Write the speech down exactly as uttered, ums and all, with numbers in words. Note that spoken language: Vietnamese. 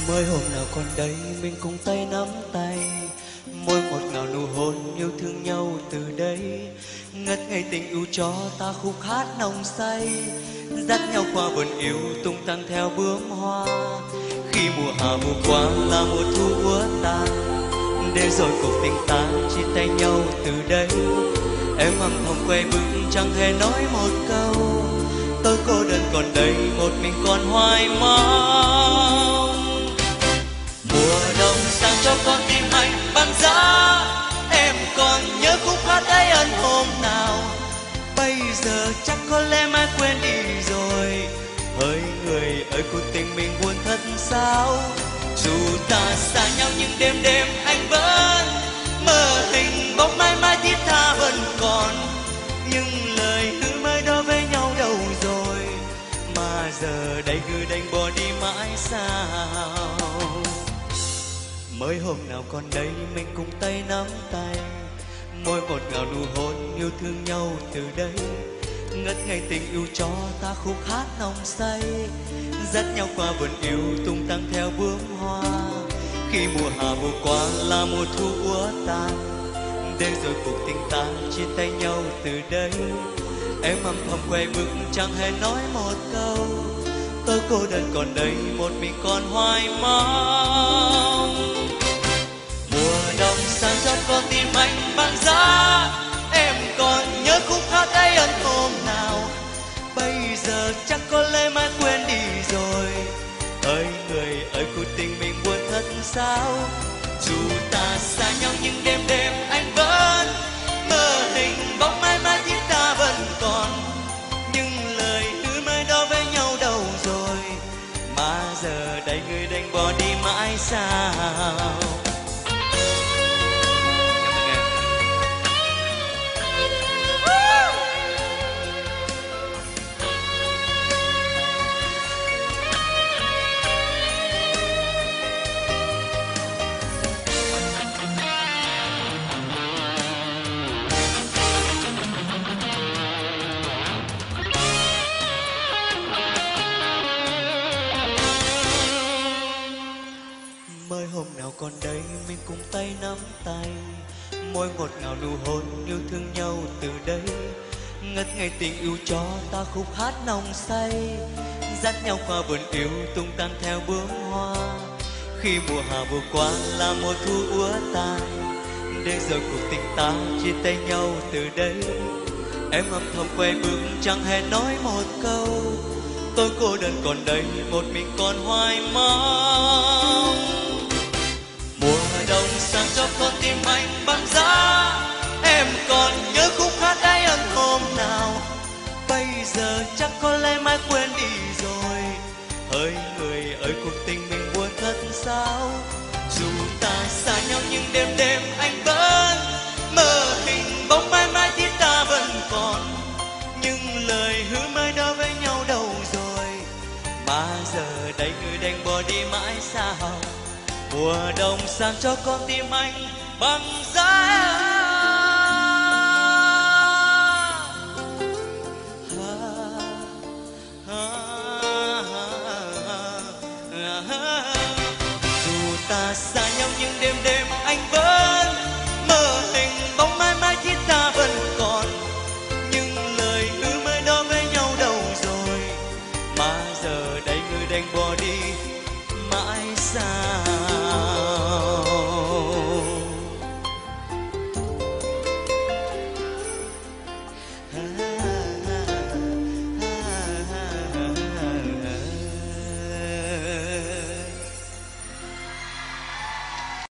Mới hôm nào còn đây mình cùng tay nắm tay, môi ngọt ngào nụ hôn yêu thương nhau từ đây. Ngất ngây tình yêu cho ta khúc hát nồng say, dắt nhau qua vườn yêu tung tăng theo bướm hoa. Khi mùa hạ vừa qua là mùa thu úa tàn, để rồi cuộc tình ta chia tay nhau từ đây. Em âm thầm quay bước chẳng hề nói một câu, tôi cô đơn còn đây một mình còn hoài mong. Mùa đông sang cho con tim anh băng giá, em còn nhớ khúc hát ấy ân hôm nào. Bây giờ chắc có lẽ mai quên đi rồi, hỡi người ơi cuộc tình mình buồn thật sao. Dù ta xa nhau nhưng đêm đêm anh vẫn mơ hình bóng mãi mãi thiết tha vẫn còn. Nhưng lời hứa mới đó với nhau đâu rồi, mà giờ đây cứ đành bỏ đi mãi sao. Mới hôm nào còn đây mình cùng tay nắm tay, môi ngọt ngào nụ hôn yêu thương nhau từ đây. Ngất ngây tình yêu cho ta khúc hát nồng say, dắt nhau qua vườn yêu tung tăng theo bướm hoa. Khi mùa hạ vừa qua là mùa thu úa tàn, để rồi cuộc tình ta chia tay nhau từ đây. Em âm thầm quay bước chẳng hề nói một câu, tôi cô đơn còn đây một mình còn hoài mong. Mùa đông sang cho con tim anh băng giá, em còn nhớ khúc hát ấy ân hôm nào. Bây giờ chắc có lẽ mai quên đi rồi, ơi người ơi cuộc tình mình buồn thật sao. Dù ta xa nhau nhưng đêm đêm anh vẫn mơ hình bóng mãi mãi thiết ta vẫn còn. Nhưng lời hứa mới đó với nhau đâu rồi, mà giờ đây người đành bỏ đi mãi sao. Mới hôm nào còn đây mình cùng tay nắm tay, môi ngọt ngào nụ hôn yêu thương nhau từ đây. Ngất ngây tình yêu cho ta khúc hát nồng say, dắt nhau qua vườn yêu tung tăng theo bướm hoa. Khi mùa hạ vừa qua là mùa thu úa tàn, để rồi cuộc tình ta chia tay nhau từ đây. Em âm thầm quay bước chẳng hề nói một câu, tôi cô đơn còn đây một mình còn hoài mong. Mùa đông sang cho con tim anh băng giá, em còn nhớ khúc hát ấy ân hôm nào. Bây giờ chắc có lẽ mai quên đi rồi, hỡi người ơi cuộc tình mình buồn thật sao. Dù ta xa nhau nhưng đêm đêm anh vẫn mơ hình bóng mãi mãi thiết ta vẫn còn. Nhưng lời hứa mới đó với nhau đâu rồi, mà giờ đây người đành bỏ đi mãi sao. Mùa đông sang cho con tim anh băng giá. Dù ta xa nhau nhưng đêm đêm anh vẫn mơ hình bóng mãi mãi thiết ta vẫn còn. Nhưng lời hứa mới đó với nhau đâu rồi, mà giờ đây người đành bỏ đi mãi sao.